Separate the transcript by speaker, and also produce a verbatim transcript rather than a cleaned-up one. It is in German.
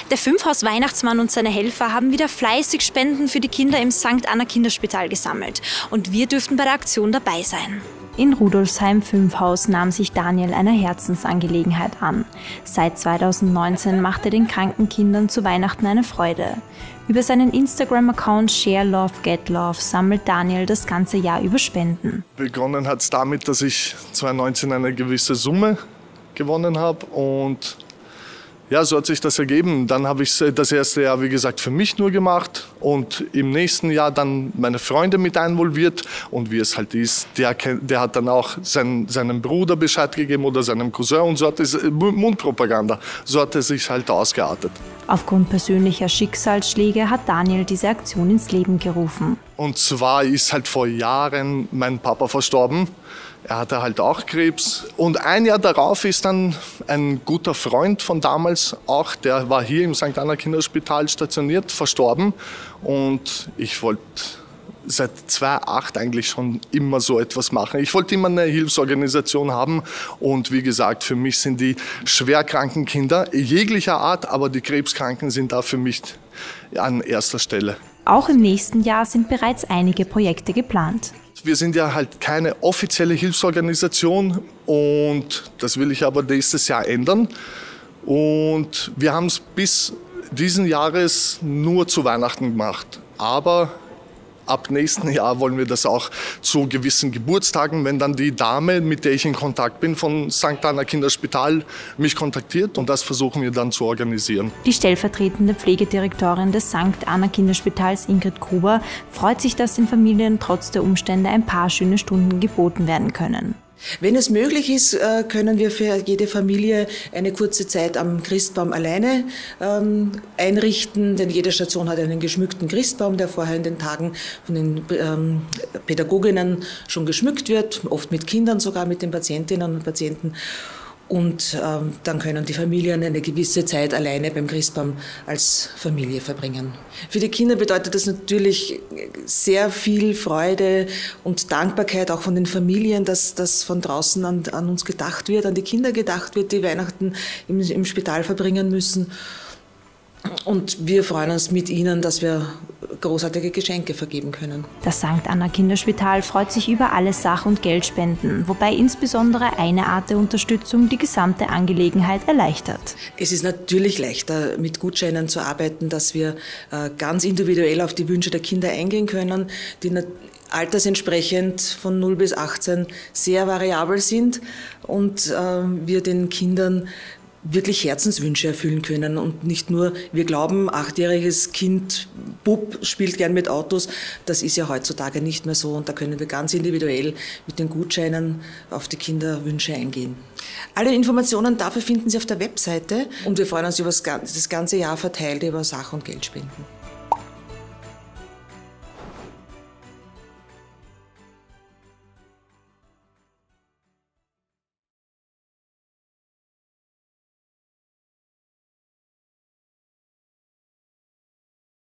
Speaker 1: Der Fünfhaus-Weihnachtsmann und seine Helfer haben wieder fleißig Spenden für die Kinder im Sankt Anna Kinderspital gesammelt. Und wir dürften bei der Aktion dabei sein. In Rudolfsheim Fünfhaus nahm sich Daniel einer Herzensangelegenheit an. Seit zweitausendneunzehn macht er den kranken Kindern zu Weihnachten eine Freude. Über seinen Instagram-Account Share Love Get Love sammelt Daniel das ganze Jahr über Spenden.
Speaker 2: Begonnen hat es damit, dass ich zweitausendneunzehn eine gewisse Summe gewonnen habe und ja, so hat sich das ergeben. Dann habe ich das erste Jahr, wie gesagt, für mich nur gemacht und im nächsten Jahr dann meine Freunde mit involviert. Und wie es halt ist, der, der hat dann auch sein, seinem Bruder Bescheid gegeben oder seinem Cousin und so hat es Mundpropaganda. So hat es sich halt ausgeartet.
Speaker 1: Aufgrund persönlicher Schicksalsschläge hat Daniel diese Aktion ins Leben gerufen.
Speaker 2: Und zwar ist halt vor Jahren mein Papa verstorben. Er hatte halt auch Krebs und ein Jahr darauf ist dann ein guter Freund von damals auch, der war hier im Sankt Anna Kinderspital stationiert, verstorben und ich wollte seit zweitausendacht eigentlich schon immer so etwas machen. Ich wollte immer eine Hilfsorganisation haben und wie gesagt, für mich sind die schwerkranken Kinder jeglicher Art, aber die Krebskranken sind da für mich an erster Stelle.
Speaker 1: Auch im nächsten Jahr sind bereits einige Projekte geplant.
Speaker 2: Wir sind ja halt keine offizielle Hilfsorganisation und das will ich aber nächstes Jahr ändern. Und wir haben es bis diesen Jahres nur zu Weihnachten gemacht. Aber ab nächsten Jahr wollen wir das auch zu gewissen Geburtstagen, wenn dann die Dame, mit der ich in Kontakt bin, von Sankt Anna Kinderspital mich kontaktiert und das versuchen wir dann zu organisieren.
Speaker 1: Die stellvertretende Pflegedirektorin des Sankt Anna Kinderspitals, Ingrid Gruber, freut sich, dass den Familien trotz der Umstände ein paar schöne Stunden geboten werden können.
Speaker 3: Wenn es möglich ist, können wir für jede Familie eine kurze Zeit am Christbaum alleine ähm, einrichten, denn jede Station hat einen geschmückten Christbaum, der vorher in den Tagen von den ähm, Pädagoginnen schon geschmückt wird, oft mit Kindern, sogar mit den Patientinnen und Patienten. Und ähm, dann können die Familien eine gewisse Zeit alleine beim Christbaum als Familie verbringen. Für die Kinder bedeutet das natürlich sehr viel Freude und Dankbarkeit auch von den Familien, dass, dass von draußen an, an uns gedacht wird, an die Kinder gedacht wird, die Weihnachten im, im Spital verbringen müssen. Und wir freuen uns mit ihnen, dass wir großartige Geschenke vergeben können.
Speaker 1: Das Sankt Anna Kinderspital freut sich über alle Sach- und Geldspenden, wobei insbesondere eine Art der Unterstützung die gesamte Angelegenheit erleichtert.
Speaker 3: Es ist natürlich leichter, mit Gutscheinen zu arbeiten, dass wir ganz individuell auf die Wünsche der Kinder eingehen können, die altersentsprechend von null bis achtzehn sehr variabel sind und wir den Kindern wirklich Herzenswünsche erfüllen können und nicht nur, wir glauben, achtjähriges Kind, Bub, spielt gern mit Autos. Das ist ja heutzutage nicht mehr so und da können wir ganz individuell mit den Gutscheinen auf die Kinderwünsche eingehen. Alle Informationen dafür finden Sie auf der Webseite und wir freuen uns über das ganze Jahr verteilt über Sach- und Geldspenden.